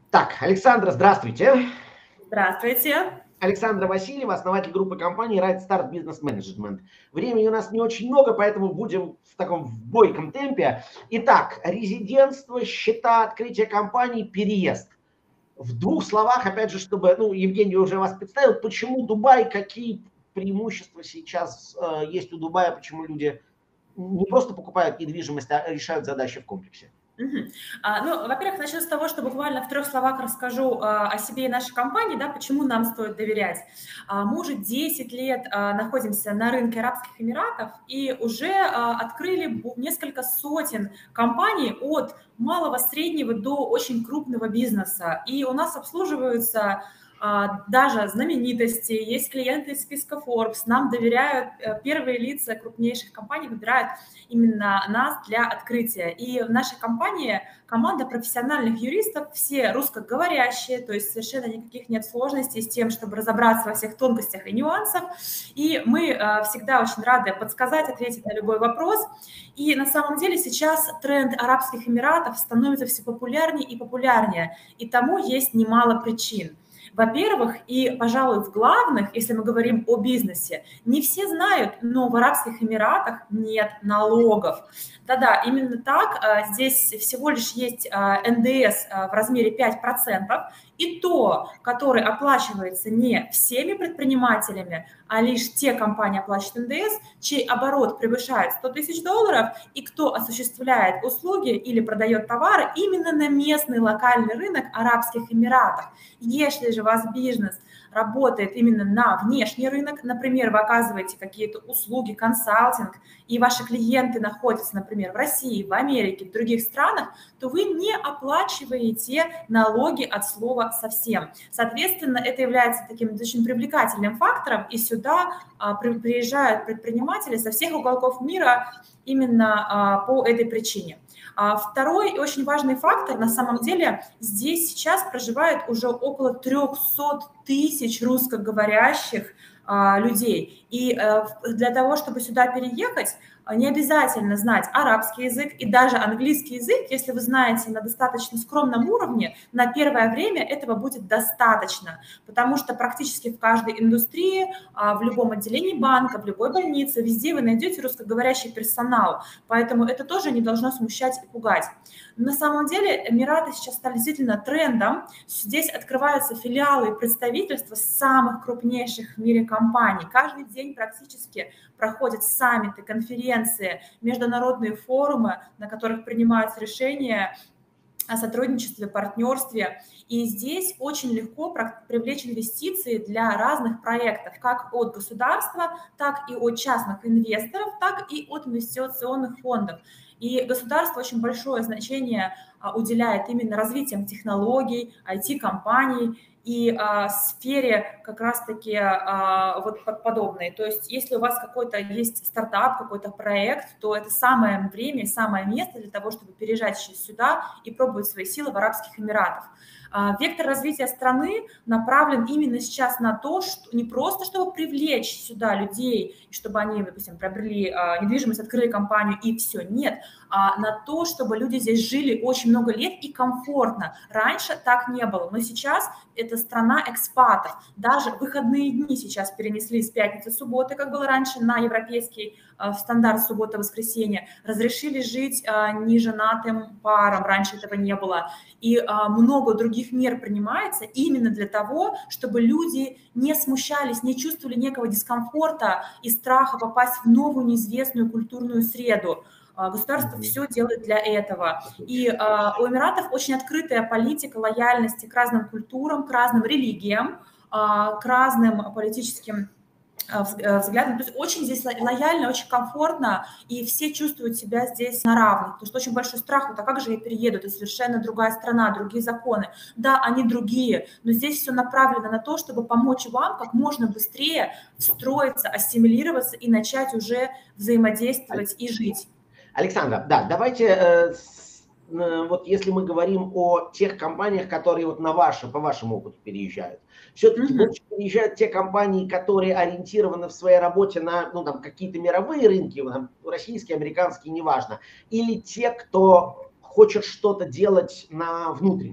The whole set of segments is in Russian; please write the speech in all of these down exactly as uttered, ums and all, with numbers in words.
Так, Александра, здравствуйте. Здравствуйте. Александра Васильева, основатель группы компаний Right Start Business Management. Времени у нас не очень много, поэтому будем в таком в бойком темпе. Итак, резидентство, счета, открытие компаний, переезд. В двух словах, опять же, чтобы, ну, Евгений уже вас представил, почему Дубай, какие преимущества сейчас э, есть у Дубая, почему люди не просто покупают недвижимость, а решают задачи в комплексе. Мгм. А, ну, во-первых, начну с того, что буквально в трех словах расскажу а, о себе и нашей компании, да, почему нам стоит доверять. А, мы уже десять лет а, находимся на рынке Арабских Эмиратов и уже а, открыли бу- несколько сотен компаний от малого, среднего до очень крупного бизнеса. И у нас обслуживаются а, даже знаменитости, есть клиенты из списка Forbes, нам доверяют, э, первые лица крупнейших компаний выбирают именно нас для открытия. И в нашей компании команда профессиональных юристов, все русскоговорящие, то есть совершенно никаких нет сложностей с тем, чтобы разобраться во всех тонкостях и нюансах. И мы э, всегда очень рады подсказать, ответить на любой вопрос. И на самом деле сейчас тренд Арабских Эмиратов становится все популярнее и популярнее. И тому есть немало причин. Во-первых, и, пожалуй, в главных, если мы говорим о бизнесе, не все знают, но в Арабских Эмиратах нет налогов. Да-да, именно так. Здесь всего лишь есть эн дэ эс в размере пять процентов, и то, который оплачивается не всеми предпринимателями, а лишь те компании оплачивают эн дэ эс, чей оборот превышает сто тысяч долларов, и кто осуществляет услуги или продает товары именно на местный локальный рынок Арабских Эмиратов. Если же у вас бизнес работает именно на внешний рынок, например, вы оказываете какие-то услуги, консалтинг, и ваши клиенты находятся, например, в России, в Америке, в других странах, то вы не оплачиваете налоги от слова совсем. Соответственно, это является таким очень привлекательным фактором, и сюда а, при, приезжают предприниматели со всех уголков мира именно а, по этой причине. А второй и очень важный фактор, на самом деле, здесь сейчас проживает уже около трехсот тысяч русскоговорящих а, людей. И а, для того, чтобы сюда переехать, не обязательно знать арабский язык и даже английский язык, если вы знаете на достаточно скромном уровне, на первое время этого будет достаточно, потому что практически в каждой индустрии, в любом отделении банка, в любой больнице, везде вы найдете русскоговорящий персонал, поэтому это тоже не должно смущать и пугать. На самом деле Эмираты сейчас стали действительно трендом, здесь открываются филиалы и представительства самых крупнейших в мире компаний, каждый день практически проходят саммиты, конференции, международные форумы, на которых принимаются решения о сотрудничестве, партнерстве. И здесь очень легко привлечь инвестиции для разных проектов, как от государства, так и от частных инвесторов, так и от инвестиционных фондов. И государство очень большое значение уделяет именно развитием технологий, ай ти-компаний, и а, сфере как раз-таки а, вот подобной. То есть если у вас какой-то есть стартап, какой-то проект, то это самое время, самое место для того, чтобы переезжать сюда и пробовать свои силы в Арабских Эмиратах. А, вектор развития страны направлен именно сейчас на то, что не просто чтобы привлечь сюда людей, чтобы они, допустим, приобрели а, недвижимость, открыли компанию и все, нет, а на то, чтобы люди здесь жили очень много лет и комфортно. Раньше так не было, но сейчас это страна экспатов. Даже выходные дни сейчас перенесли с пятницы, субботы, как было раньше, на европейский э, стандарт суббота-воскресенье. Разрешили жить э, неженатым парам, раньше этого не было. И э, много других мер принимается именно для того, чтобы люди не смущались, не чувствовали некого дискомфорта и страха попасть в новую неизвестную культурную среду. Государство mm-hmm. все делает для этого. И э, у Эмиратов очень открытая политика лояльности к разным культурам, к разным религиям, э, к разным политическим э, взглядам. То есть очень здесь лояльно, очень комфортно, и все чувствуют себя здесь на равных. Потому что очень большой страх, вот а как же я перееду, это совершенно другая страна, другие законы. Да, они другие, но здесь все направлено на то, чтобы помочь вам как можно быстрее встроиться, ассимилироваться и начать уже взаимодействовать и жить. Александра, да, давайте, э, с, э, вот если мы говорим о тех компаниях, которые вот на ваше, по вашему опыту переезжают, все-таки mm-hmm. больше переезжают те компании, которые ориентированы в своей работе на, ну, там, какие-то мировые рынки, там, российские, американские, неважно, или те, кто хочет что-то делать на внутреннем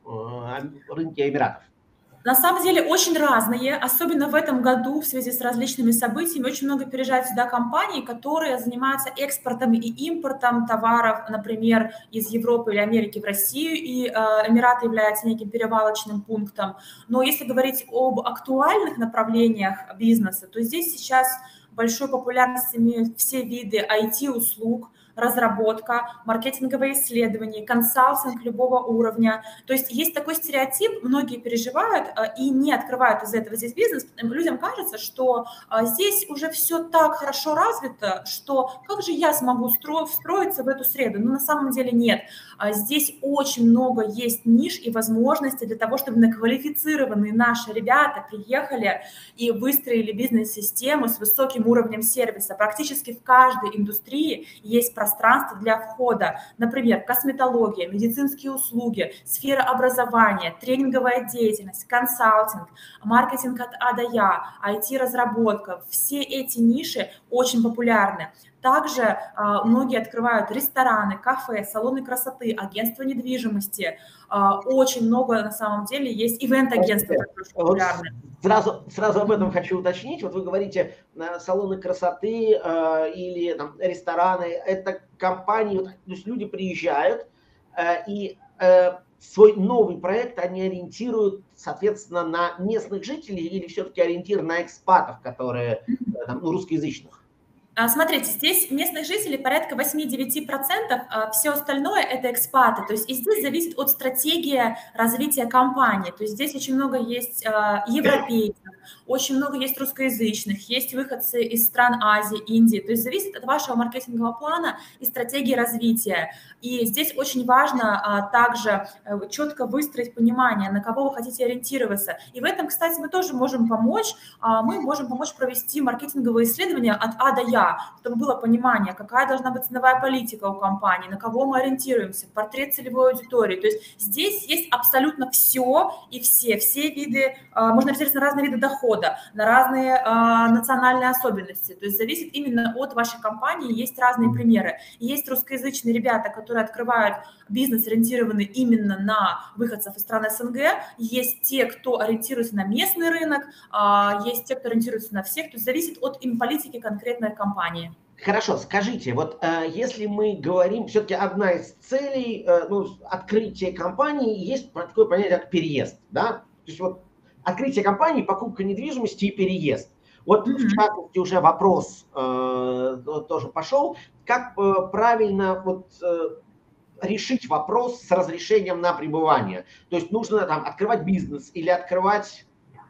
рынке Эмиратов? На самом деле очень разные, особенно в этом году в связи с различными событиями. Очень много переезжают сюда компаний, которые занимаются экспортом и импортом товаров, например, из Европы или Америки в Россию, и э, Эмираты являются неким перевалочным пунктом. Но если говорить об актуальных направлениях бизнеса, то здесь сейчас большой популярности имеют все виды ай ти-услуг, разработка, маркетинговые исследования, консалтинг любого уровня. То есть есть такой стереотип, многие переживают и не открывают из-за этого здесь бизнес. Людям кажется, что здесь уже все так хорошо развито, что как же я смогу встроиться в эту среду? Но на самом деле нет. Здесь очень много есть ниш и возможностей для того, чтобы наквалифицированные наши ребята приехали и выстроили бизнес-систему с высоким уровнем сервиса. Практически в каждой индустрии есть пространство для входа, например, косметология, медицинские услуги, сфера образования, тренинговая деятельность, консалтинг, маркетинг от А до Я, ай ти-разработка. Все эти ниши очень популярны. Также э, многие открывают рестораны, кафе, салоны красоты, агентства недвижимости. Э, очень много на самом деле есть ивент-агентства, которые очень популярны. Сразу, сразу об этом хочу уточнить. Вот вы говорите, салоны красоты э, или там, рестораны, это компании, то есть люди приезжают э, и э, свой новый проект они ориентируют, соответственно, на местных жителей или все-таки ориентир на экспатов, которые э, там, ну, русскоязычных? Смотрите, здесь местных жителей порядка восемь-девять процентов, а все остальное – это экспаты. То есть и здесь зависит от стратегии развития компании. То есть здесь очень много есть европейцев, очень много есть русскоязычных, есть выходцы из стран Азии, Индии. То есть зависит от вашего маркетингового плана и стратегии развития. И здесь очень важно также четко выстроить понимание, на кого вы хотите ориентироваться. И в этом, кстати, мы тоже можем помочь. Мы можем помочь провести маркетинговые исследования от А до Я, чтобы было понимание, какая должна быть ценовая политика у компании, на кого мы ориентируемся, портрет целевой аудитории. То есть здесь есть абсолютно все и все, все виды, можно ориентироваться на разные виды дохода, на разные национальные особенности. То есть зависит именно от вашей компании, есть разные примеры. Есть русскоязычные ребята, которые открывают бизнес, ориентированный именно на выходцев из стран СНГ, есть те, кто ориентируется на местный рынок, есть те, кто ориентируется на всех, то есть зависит от им политики конкретной компании. Хорошо, скажите, вот э, если мы говорим, все-таки одна из целей э, ну, открытия компании, есть такое понятие, как переезд, да? То есть вот открытие компании, покупка недвижимости и переезд. Вот mm-hmm. в частности уже вопрос э, тоже пошел, как э, правильно вот э, решить вопрос с разрешением на пребывание. То есть нужно там открывать бизнес или открывать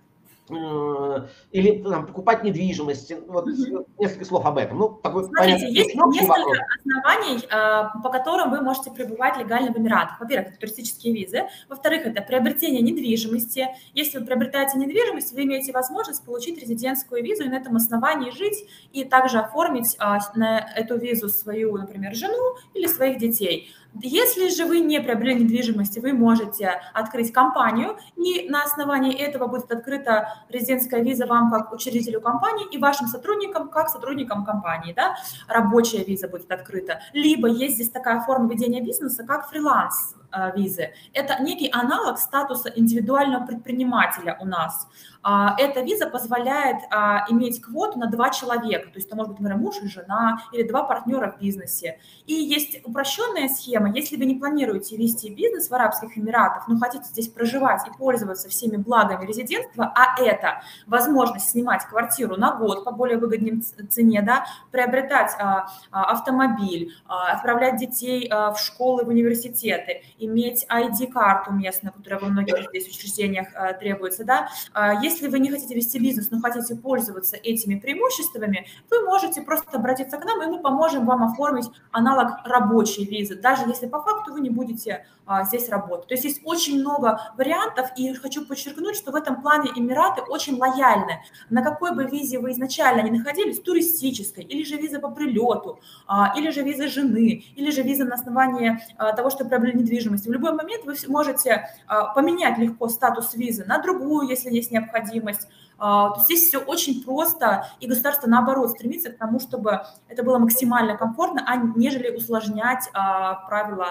или там, покупать недвижимость. Вот mm-hmm. несколько слов об этом. Ну, такой, Смотрите, понятно, есть несколько вопрос. оснований, по которым вы можете пребывать легально в Эмиратах. Во-первых, это туристические визы. Во-вторых, это приобретение недвижимости. Если вы приобретаете недвижимость, вы имеете возможность получить резидентскую визу и на этом основании жить и также оформить на эту визу свою, например, жену или своих детей. Если же вы не приобрели недвижимость, вы можете открыть компанию, и на основании этого будет открыта резидентская виза вам как учредителю компании и вашим сотрудникам как сотрудникам компании, да, рабочая виза будет открыта. Либо есть здесь такая форма ведения бизнеса, как фриланс визы. Это некий аналог статуса индивидуального предпринимателя у нас. Эта виза позволяет иметь квоту на два человека, то есть это может быть, например, муж и жена или два партнера в бизнесе. И есть упрощенная схема, если вы не планируете вести бизнес в Арабских Эмиратах, но хотите здесь проживать и пользоваться всеми благами резидентства, а это возможность снимать квартиру на год по более выгодной цене, да, приобретать автомобиль, отправлять детей в школы, в университеты, иметь ай ди-карту местную, которая во многих здесь учреждениях требуется, да. Если вы не хотите вести бизнес, но хотите пользоваться этими преимуществами, вы можете просто обратиться к нам, и мы поможем вам оформить аналог рабочей визы, даже если по факту вы не будете а, здесь работать. То есть есть очень много вариантов, и хочу подчеркнуть, что в этом плане Эмираты очень лояльны. На какой бы визе вы изначально не находились, туристической, или же виза по прилету, а, или же виза жены, или же виза на основании а, того, что приобрели недвижимость, в любой момент вы можете а, поменять легко статус визы на другую, если есть необходимость. То есть здесь все очень просто, и государство, наоборот, стремится к тому, чтобы это было максимально комфортно, а нежели усложнять правила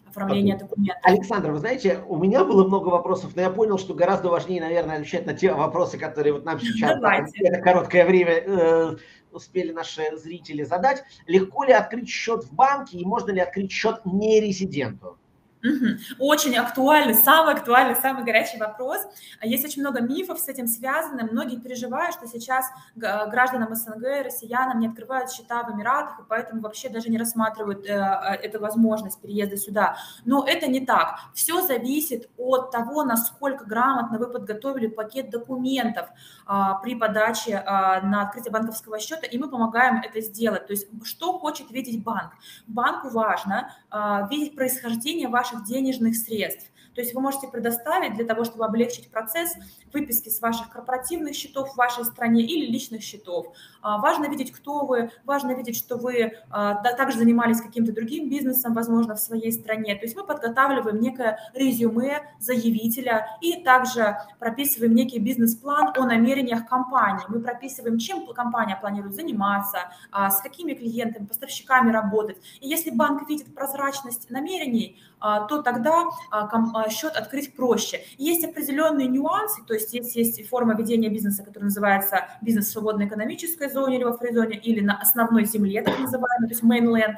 оформления Окей. документов. Александра, вы знаете, у меня было много вопросов, но я понял, что гораздо важнее, наверное, отвечать на те вопросы, которые вот нам сейчас за Давайте. это короткое время э, успели наши зрители задать. Легко ли открыть счет в банке и можно ли открыть счет нерезиденту? Мгм. Очень актуальный, самый актуальный, самый горячий вопрос. Есть очень много мифов с этим связано. Многие переживают, что сейчас г- гражданам СНГ, россиянам не открывают счета в Эмиратах, и поэтому вообще даже не рассматривают э, э, эту возможность переезда сюда. Но это не так. Все зависит от того, насколько грамотно вы подготовили пакет документов а, при подаче а, на открытие банковского счета, и мы помогаем это сделать. То есть что хочет видеть банк? Банку важно а, видеть происхождение ваших денежных средств. То есть вы можете предоставить для того, чтобы облегчить процесс, выписки с ваших корпоративных счетов в вашей стране или личных счетов. А, важно видеть, кто вы, важно видеть, что вы а, да, также занимались каким-то другим бизнесом, возможно, в своей стране. То есть мы подготавливаем некое резюме заявителя и также прописываем некий бизнес-план о намерениях компании. Мы прописываем, чем компания планирует заниматься, а, с какими клиентами, поставщиками работать. И если банк видит прозрачность намерений, то тогда счет открыть проще. Есть определенные нюансы, то есть есть, есть форма ведения бизнеса, которая называется бизнес в свободной экономической зоне или во фри-зоне, или на основной земле, так называемый, то есть mainland.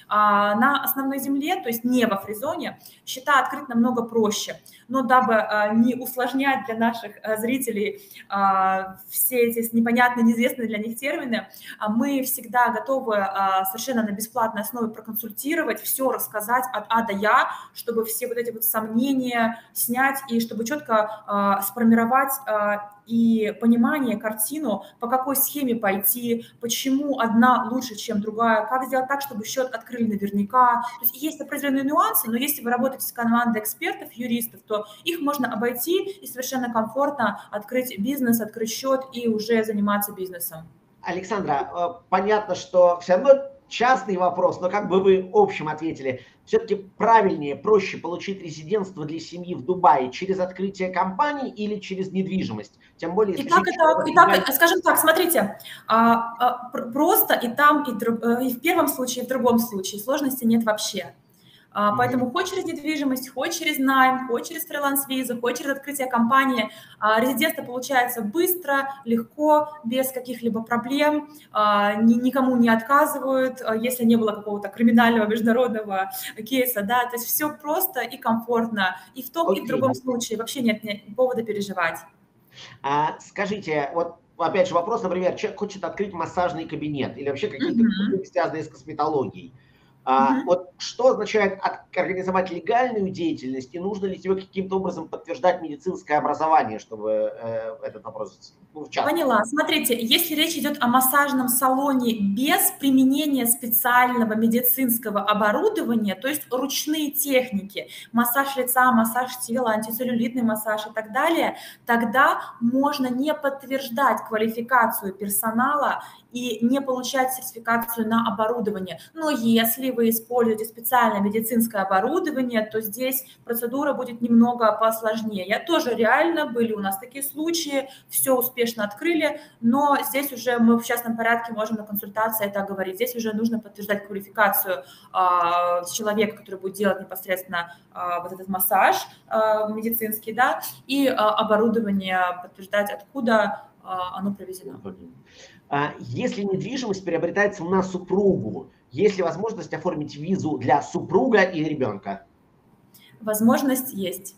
На основной земле, то есть не во фри-зоне, счета открыть намного проще. Но дабы не усложнять для наших зрителей все эти непонятные, неизвестные для них термины, мы всегда готовы совершенно на бесплатной основе проконсультировать, все рассказать от А до Я, чтобы все вот эти вот сомнения снять и чтобы четко сформировать и понимание, картину, по какой схеме пойти, почему одна лучше, чем другая, как сделать так, чтобы счет открыли наверняка. То есть есть определенные нюансы, но если вы работаете с командой экспертов, юристов, то их можно обойти и совершенно комфортно открыть бизнес, открыть счет и уже заниматься бизнесом. Александра, понятно, что все равно частный вопрос, но как бы вы общем ответили, все-таки правильнее, проще получить резидентство для семьи в Дубае через открытие компании или через недвижимость? Тем более, и так, и так, и так, скажем так, смотрите, просто и там, и, друг, и в первом случае, и в другом случае сложности нет вообще. Поэтому хоть через недвижимость, хоть через найм, хоть через фриланс-визу, хоть через открытие компании, резидентство получается быстро, легко, без каких-либо проблем, никому не отказывают, если не было какого-то криминального международного кейса, да, то есть все просто и комфортно, и в том, okay. и в другом случае вообще нет, нет повода переживать. А, скажите, вот опять же вопрос, например, человек хочет открыть массажный кабинет или вообще какие-то mm-hmm. связанные с косметологией. А, mm-hmm. Вот что означает организовать легальную деятельность, и нужно ли тебе каким-то образом подтверждать медицинское образование, чтобы э, этот вопрос участвовать? Поняла. Смотрите, если речь идет о массажном салоне без применения специального медицинского оборудования, то есть ручные техники, массаж лица, массаж тела, антицеллюлитный массаж и так далее, тогда можно не подтверждать квалификацию персонала и не получать сертификацию на оборудование. Но если вы используете специальное медицинское оборудование, то здесь процедура будет немного посложнее. Я тоже реально, были у нас такие случаи, все успешно открыли, но здесь уже мы в частном порядке можем на консультации это говорить. Здесь уже нужно подтверждать квалификацию э, человека, который будет делать непосредственно э, вот этот массаж э, медицинский, да, и э, оборудование подтверждать, откуда э, оно проведено. Если недвижимость приобретается на супругу, есть ли возможность оформить визу для супруга и ребенка? Возможность есть.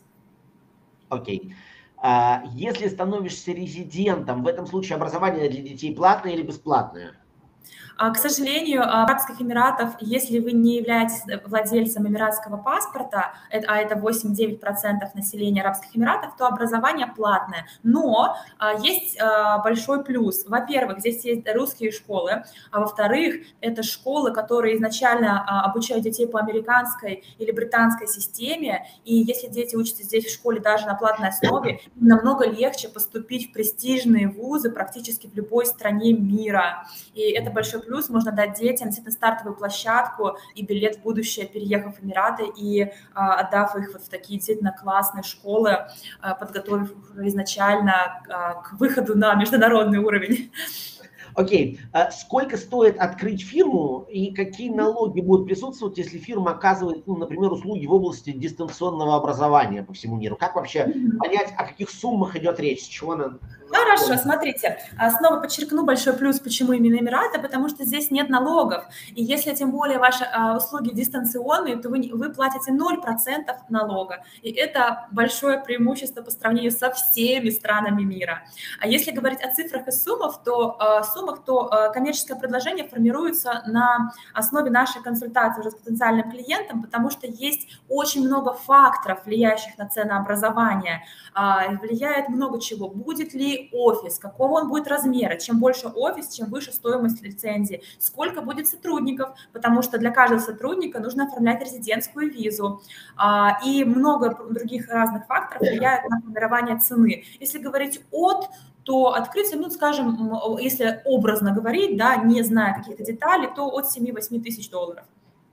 Окей. Если становишься резидентом, в этом случае образование для детей платное или бесплатное? К сожалению, в Арабских Эмиратах, если вы не являетесь владельцем эмиратского паспорта, а это восемь-девять процентов населения Арабских Эмиратов, то образование платное. Но есть большой плюс. Во-первых, здесь есть русские школы, а во-вторых, это школы, которые изначально обучают детей по американской или британской системе, и если дети учатся здесь в школе даже на платной основе, намного легче поступить в престижные вузы практически в любой стране мира. И это большой плюс, можно дать детям действительно стартовую площадку и билет в будущее, переехав в Эмираты и а, отдав их вот в такие действительно классные школы, а, подготовив их изначально а, к выходу на международный уровень. Окей. А сколько стоит открыть фирму и какие налоги будут присутствовать, если фирма оказывает, ну, например, услуги в области дистанционного образования по всему миру? Как вообще Мгм. понять, о каких суммах идет речь? С чего она Хорошо, начинается? смотрите, а, снова подчеркну большой плюс, почему именно Эмираты, потому что здесь нет налогов. И если тем более ваши а, услуги дистанционные, то вы, не- вы платите ноль процентов налога. И это большое преимущество по сравнению со всеми странами мира. А если говорить о цифрах и суммах, то, а, суммах, то а, коммерческое предложение формируется на основе нашей консультации уже с потенциальным клиентом, потому что есть очень много факторов, влияющих на ценообразование. А, влияет много чего. Будет ли офис, какого он будет размера, чем больше офис, чем выше стоимость лицензии, сколько будет сотрудников, потому что для каждого сотрудника нужно оформлять резидентскую визу, а, и много других разных факторов влияют на формирование цены. Если говорить от, то открытие, ну, скажем, м, если образно говорить, да, не зная каких-то деталей, то от семи-восьми тысяч долларов.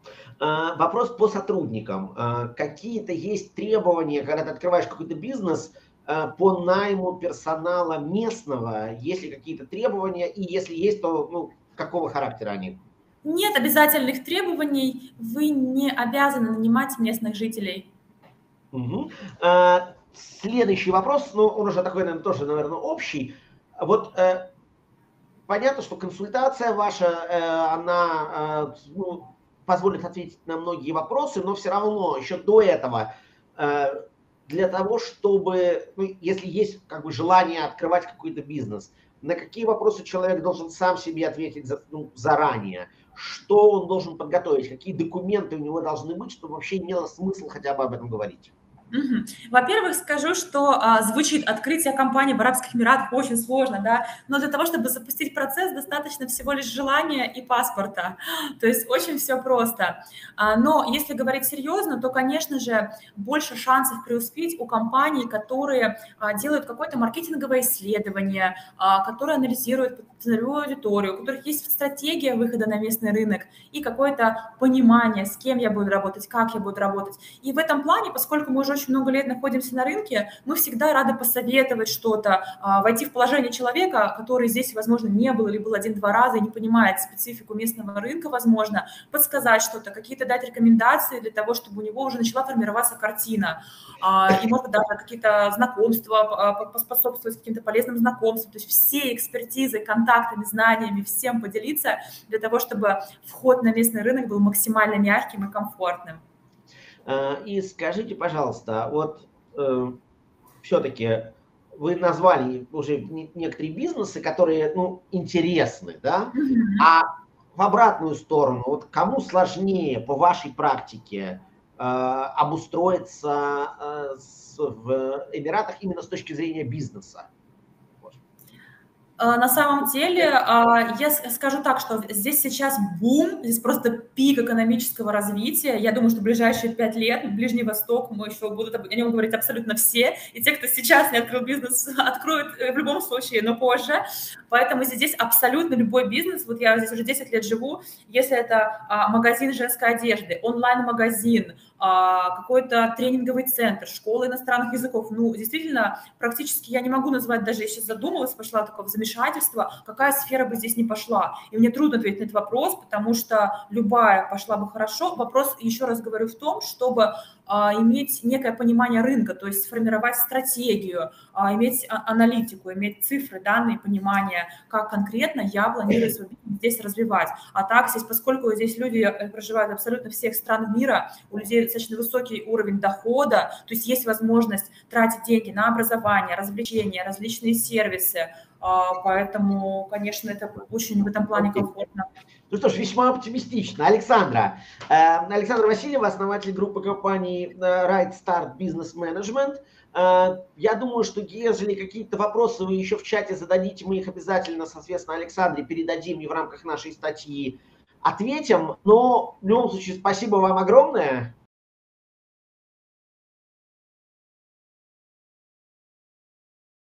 А, Вопрос по сотрудникам. А, Какие-то есть требования, когда ты открываешь какой-то бизнес, а, по найму персонала местного? Есть ли какие-то требования? И если есть, то, ну, какого характера они? Нет обязательных требований, вы не обязаны нанимать местных жителей. Мгм. А, Следующий вопрос, ну, он уже такой, наверное, тоже, наверное, общий. Вот э, понятно, что консультация ваша, э, она, э, ну, позволит ответить на многие вопросы, но все равно еще до этого, э, для того, чтобы, ну, если есть как бы желание открывать какой-то бизнес, на какие вопросы человек должен сам себе ответить за- ну, заранее, что он должен подготовить, какие документы у него должны быть, чтобы вообще имело смысл хотя бы об этом говорить. Мгм. Во-первых, скажу, что а, звучит открытие компании в Арабских Эмиратах очень сложно, да, но для того, чтобы запустить процесс, достаточно всего лишь желания и паспорта. То есть очень все просто. А, но если говорить серьезно, то, конечно же, больше шансов преуспеть у компаний, которые а, делают какое-то маркетинговое исследование, а, которые анализируют целевую аудиторию, у которых есть стратегия выхода на местный рынок и какое-то понимание, с кем я буду работать, как я буду работать. И в этом плане, поскольку мы уже очень много лет находимся на рынке, мы всегда рады посоветовать что-то, а, войти в положение человека, который здесь, возможно, не был или был один-два раза и не понимает специфику местного рынка, возможно, подсказать что-то, какие-то дать рекомендации для того, чтобы у него уже начала формироваться картина. А, И, может быть, даже какие-то знакомства, а, поспособствовать каким-то полезным знакомствам. То есть все экспертизы, контактами, знаниями, всем поделиться для того, чтобы вход на местный рынок был максимально мягким и комфортным. А, И скажите, пожалуйста, вот все-таки вы назвали уже не- некоторые бизнесы, которые, ну, интересны, да? Мгм. А в обратную сторону, вот кому сложнее по вашей практике э, обустроиться э, с- в Эмиратах именно с точки зрения бизнеса? Вот. А, На самом деле, а, я с- скажу так, что здесь сейчас бум, здесь просто пик экономического развития. Я думаю, что в ближайшие пять лет Ближний Восток, мы еще будут об- о нем говорить абсолютно все. И те, кто сейчас не открыл бизнес, откроют э, в любом случае, но позже. Поэтому здесь абсолютно любой бизнес. Вот я здесь уже десять лет живу. Если это а, магазин женской одежды, онлайн-магазин, а, какой-то тренинговый центр, школа иностранных языков, ну, действительно, практически я не могу назвать, даже я сейчас задумалась, пошла такое в замешательство, какая сфера бы здесь не пошла. И мне трудно ответить на этот вопрос, потому что любая пошла бы хорошо. Вопрос, еще раз говорю, в том, чтобы а, иметь некое понимание рынка, то есть сформировать стратегию, а, иметь а, аналитику, иметь цифры, данные, понимание, как конкретно я планирую свой бизнес здесь развивать. А так здесь, поскольку здесь люди э, проживают абсолютно всех стран мира, у людей достаточно высокий уровень дохода, то есть есть возможность тратить деньги на образование, развлечения, различные сервисы, а, поэтому, конечно, это очень в этом плане Окей. комфортно. Ну что ж, весьма оптимистично. Александра. Э, Александра Васильева, основатель группы компаний э, Right Start Business Management. Э, Я думаю, что если какие-то вопросы вы еще в чате зададите, мы их обязательно, соответственно, Александре передадим и в рамках нашей статьи ответим. Но в любом случае, спасибо вам огромное.